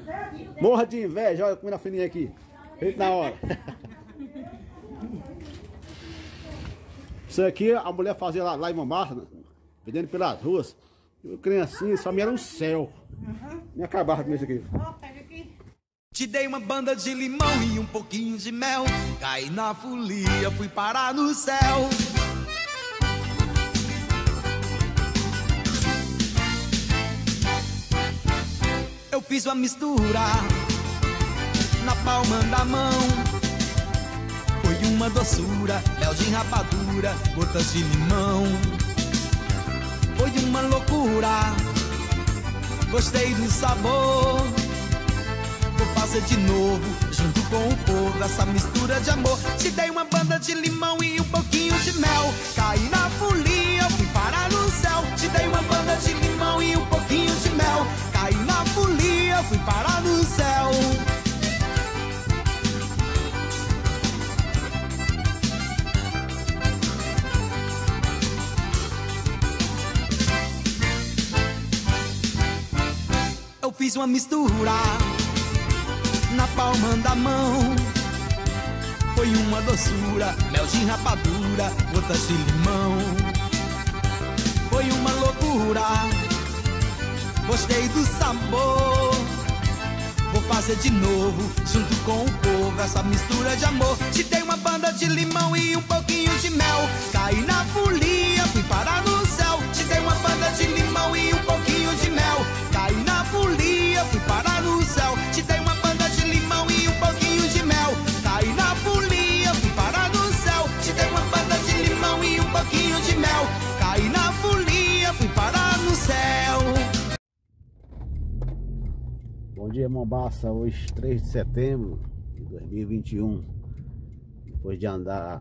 Morra de inveja, olha comendo a fininha aqui. Feito na hora. Isso aqui a mulher fazia lá em Mombasa, vendendo pelas ruas. Eu criancinha, só me era um céu. Me acabava com isso aqui. Te dei uma banda de limão e um pouquinho de mel. Caí na folia, fui parar no céu. Eu fiz uma mistura na palma da mão. Foi uma doçura, mel de rapadura, gotas de limão. Foi uma loucura, gostei do sabor. Vou fazer de novo, junto com o povo, essa mistura de amor. Te dei uma banda de limão e um pouquinho de mel. Caí na folia, fui parar no céu. Te dei uma banda de limão e um pouquinho de mel. Caí na folia, fui parar no céu. Eu fiz uma mistura na palma da mão. Foi uma doçura, mel de rapadura, gotas de limão. Foi uma loucura, gostei do sabor. Vou fazer de novo, junto com o povo, essa mistura de amor. Te dei uma banda de limão e um pouquinho de mel. Caí na folia, fui parar no céu. Te dei uma banda de limão e um pouquinho de mel. Caí na folia, fui parar no céu. Te dei uma banda de limão e um pouquinho de mel. Caí na folia, fui parar no céu. Te dei uma banda de limão e um pouquinho de mel. Caí na folia, fui parar no céu. Bom dia, Mombasa. Hoje 3 de setembro de 2021. Depois de andar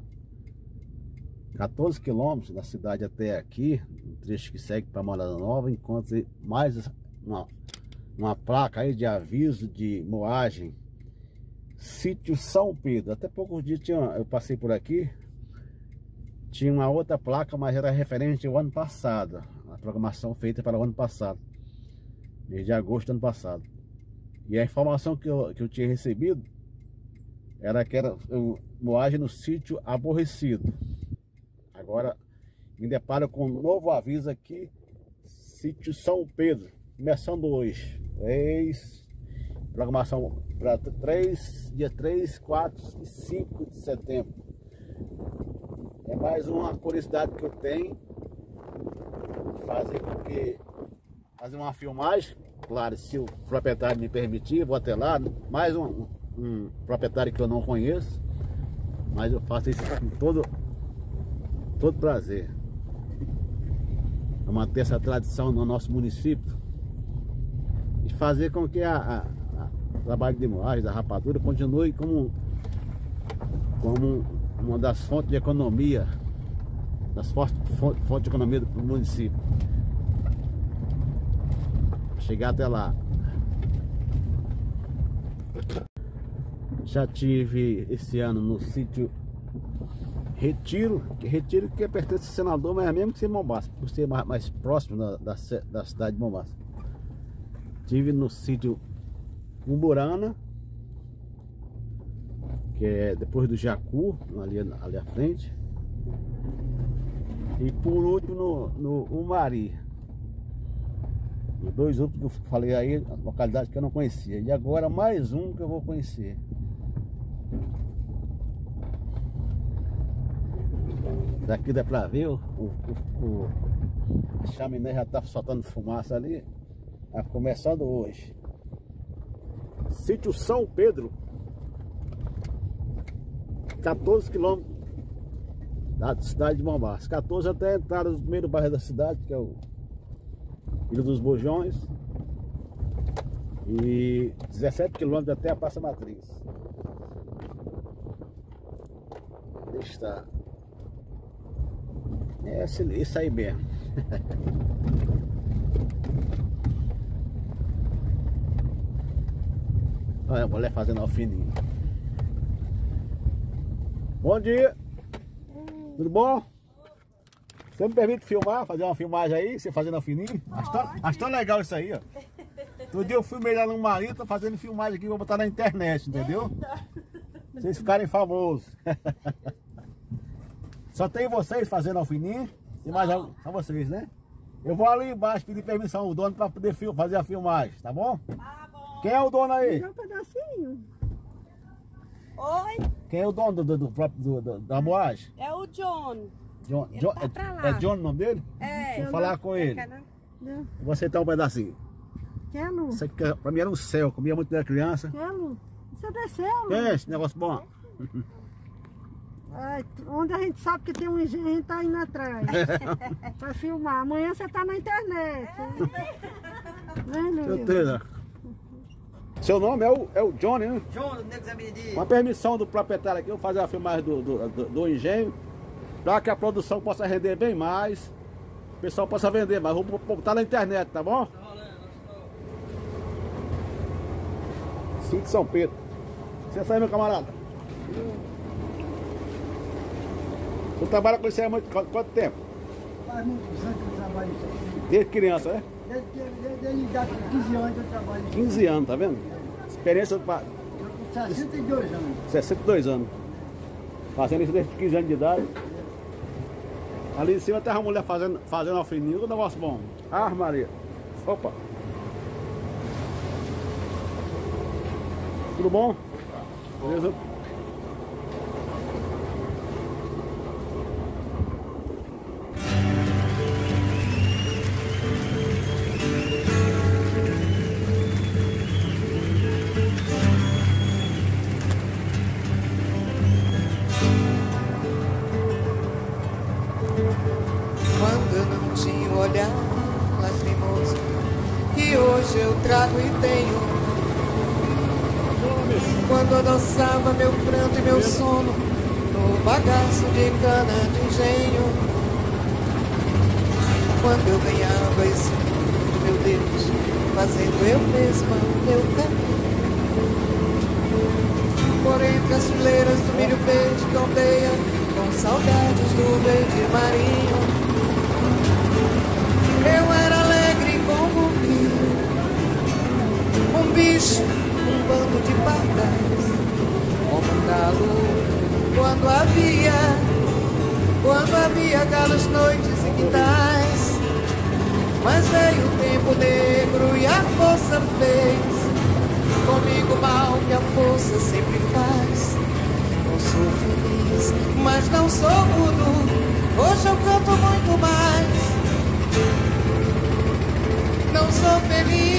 14 quilômetros da cidade até aqui, um trecho que segue para Morada Nova, encontrei mais uma placa aí de aviso de moagem. Sítio São Pedro. Até poucos dias eu passei por aqui, tinha uma outra placa, mas era referente ao ano passado. A programação feita para o ano passado, mês de agosto do ano passado. E a informação que eu tinha recebido era que era moagem no sítio Aborrecido. Agora me deparo com um novo aviso aqui, Sítio São Pedro, começando hoje. Programação para dia 3, 4 e 5 de setembro. É mais uma curiosidade que eu tenho, fazer uma filmagem. Claro, se o proprietário me permitir, vou até lá. Mais um proprietário que eu não conheço, mas eu faço isso com todo prazer. É manter essa tradição no nosso município e fazer com que o trabalho de moagem, da rapadura, continue como uma das fontes de economia, fontes de economia do município. Chegar até lá. Já tive esse ano no sítio Retiro que pertence ao senador, mas é mesmo que ser Mombasa, por ser mais próximo da cidade de Mombasa. Tive no sítio Umburana, que é depois do Jacu, ali à frente. E por último no Umari. Os dois outros que eu falei aí, localidades que eu não conhecia. E agora mais um que eu vou conhecer. Daqui dá pra ver a chaminé já tá soltando fumaça ali. Tá começando hoje. Sítio São Pedro, 14 quilômetros da cidade de Mombasa. 14 até a entrada do primeiro bairro da cidade, que é o Ilha dos Bojões, e 17 quilômetros até a Praça Matriz. Está. É isso aí mesmo. Olha a mulher fazendo alfininho. Bom dia. Tudo bom? Você me permite filmar, fazer uma filmagem aí, você fazendo alfininho? Acho tão legal isso aí, ó. Outro dia eu filmei lá no Marinho, tô fazendo filmagem aqui, vou botar na internet, entendeu? Pra vocês ficarem famosos. Só tem vocês fazendo alfininho e mais só vocês, né? Eu vou ali embaixo pedir permissão ao dono para poder fazer a filmagem, tá bom? Tá bom. Quem é o dono aí? Um pedacinho. Oi, Quem é o dono da boagem? é o John. John, Ele John, tá pra lá. é John o nome dele? É. Vou falar com ele. Não. Vou aceitar um pedacinho. Quero. Isso aqui, pra mim era um céu, comia muito da criança. Quero. Você desceu? É esse negócio bom. Ai, onde a gente sabe que tem um engenho, a gente tá indo atrás. Pra filmar. Amanhã você tá na internet. Vem, meu Deus. Certeza. Seu nome é o Johnny, né? João, o nego Zé Benedito. Com a permissão do proprietário aqui, eu vou fazer a filmagem do engenho, para que a produção possa render bem mais, o pessoal possa vender mais. Vou botar na internet, tá bom? Sítio São Pedro. Você sai, meu camarada? Você trabalha com isso aí há quanto tempo? Faz muitos anos que eu trabalho isso aqui. Desde criança, né? Desde idade de 15 anos eu trabalho isso. 15 anos, tá vendo? Experiência para Eu com 62 anos. 62 anos. Fazendo isso desde 15 anos de idade. Ali em cima tem uma mulher fazendo alfininho, um negócio bom. Ah, Maria. Opa. Tudo bom? Beleza? Quando eu não tinha o olhar lacrimoso que hoje eu trago e tenho. Quando adoçava meu pranto e meu sono no bagaço de cana de engenho. Quando eu ganhava esse mundo, meu Deus, fazendo eu mesma o meu caminho. Por entre as fileiras do milho verde que ondeia, com saudades do verde marinho. Eu era alegre como um rio, um bicho, um bando de pardais, como um galo quando havia galos, noites e quintais. Mas veio o tempo negro e a força fez comigo mal que a força sempre faz. Não sou feliz, mas não sou mudo, hoje eu canto muito mais. Não sou feliz,